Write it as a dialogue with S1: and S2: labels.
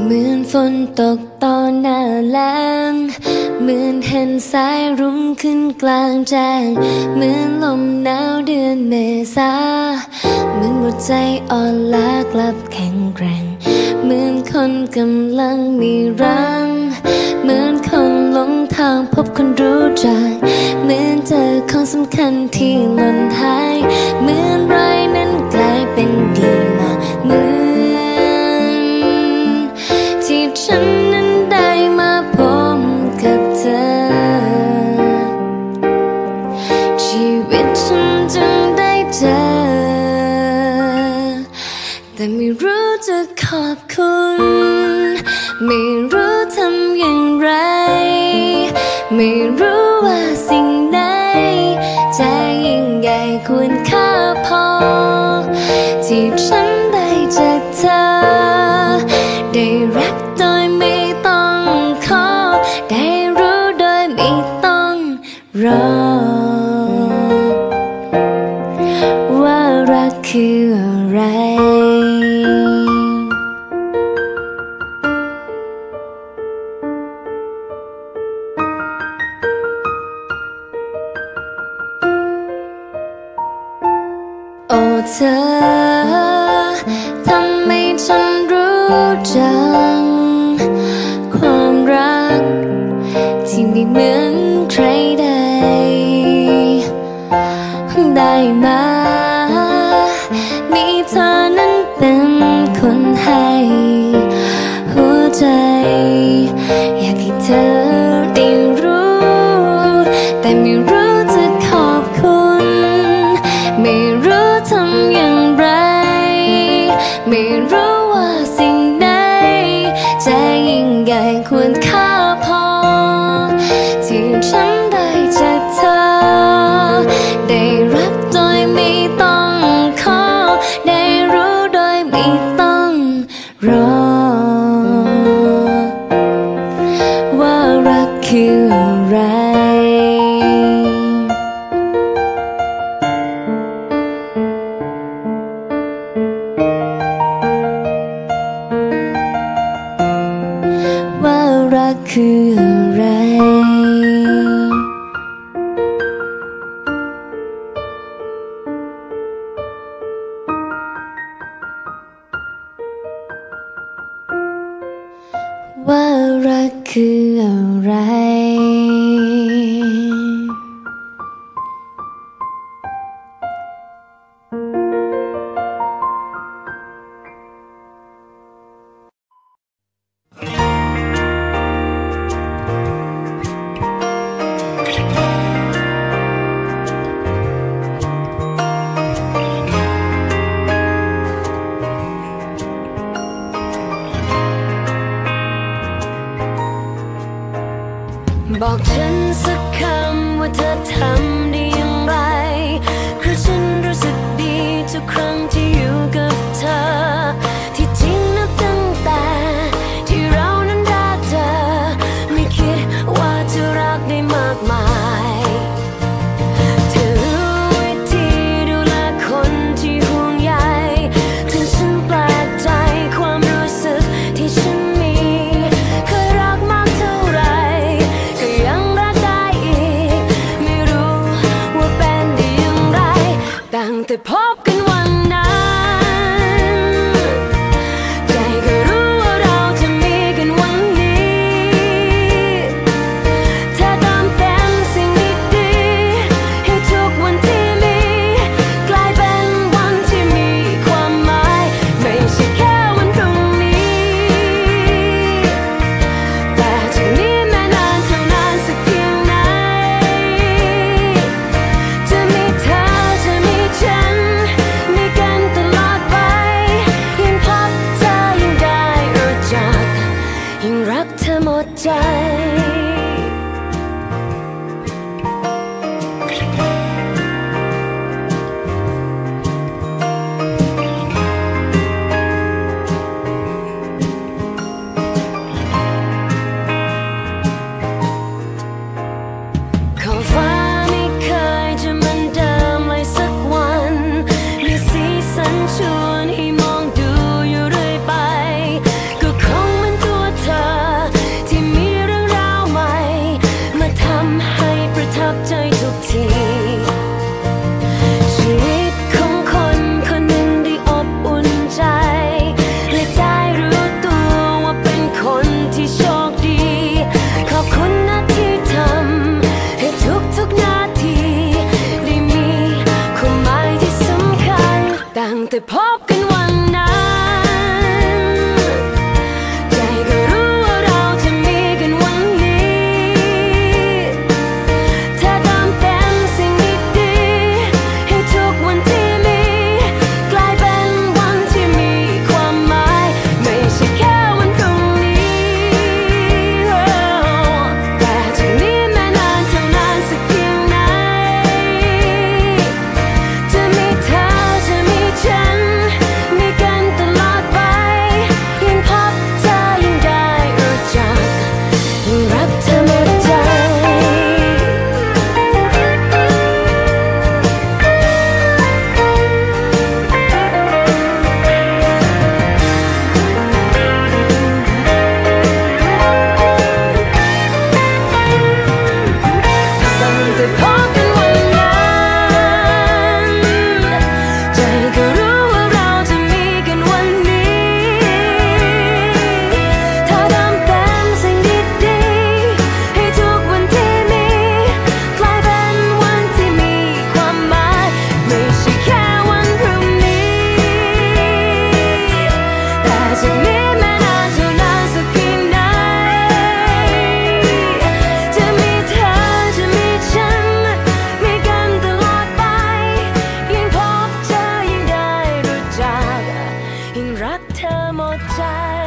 S1: เหมือนฝนตกตอนหน้าแล้งเหมือนเห็นสายรุ้งขึ้นกลางแจ้งเหมือนลมหนาวเดือนเมษาเหมือนหัวใจอ่อนล้ากลับแข็งแกร่งเหมือนคนกำลังมีรังเหมือนคนหลงทางพบคนรู้จักเหมือนเจอของสำคัญที่หล่นหายเหมือนร้ายนั้นกลายเป็นดีมาเหมือนที่ฉันนั้นได้มาพบกับเธอชีวิตฉันจึงได้เจอแต่ไม่รู้จะขอบคุณไม่รู้ทำอย่างไรไม่รู้ว่าสิ่งไหนจะยิ่งใหญ่ควรค่าพอที่ฉันได้จากเธอได้รักโดยไม่ต้องขอได้รู้โดยไม่ต้องรอว่ารักคืออะไรโอ้เธอทำให้ฉันรู้จักความรักที่ไม่เหมือนใครใดได้มามีเธอนั้นเป็นคนให้หัวใจอยากให้เธอได้รู้แต่ไม่รู้จะขอบคุณไม่รู้ทำอย่างไรไม่รู้ว่าสิ่งใดจะยิ่งใหญ่ควรค่าพอที่ฉันได้จากเธอได้รักโดยไม่ต้องขอได้รู้โดยไม่ต้องรอว่ารักคืออะไรว่ารักคืออะไรว่ารักคืออะไรบอกฉันสักคำว่าเธอทำได้อย่างไรเพราะฉันรู้สึกดีทุกครั้งที่อยู่กับเธอที่จริงนับตั้งแต่ที่เรานั้นรักเธอไม่คิดว่าจะรักได้มากมายเธอรู้วิธีดูแลคนที่ห่วงใยจนฉันแปลกใจความรู้สึกที่ฉันมีเคยรักมากเท่าไรยังรักได้อีกไม่รู้ว่าเป็นได้อย่างไรตั้งแต่พบกันวันนั้นใจก็รู้ว่าเราจะมีกันวันนี้เธอตามเป็นสิ่งดีๆให้ทุกวันที่มีกลายเป็นวันที่มีความหมายไม่ใช่แค่วันพรุ่งนี้แต่จากนี้แม้นานเท่านานสักเพียงไหนจะมีเธอจะมีฉันมีกันตลอดไปยิ่งพบเธอยิ่งได้รู้จักยิ่งรักเธอหมดใจขอบฟ้าไม่เคยจะเหมือนเดิมเลยสักวันมีสีสันชวนให้มองดูอยู่เรื่อยไปก็คงเหมือนรักเธอหมดใจ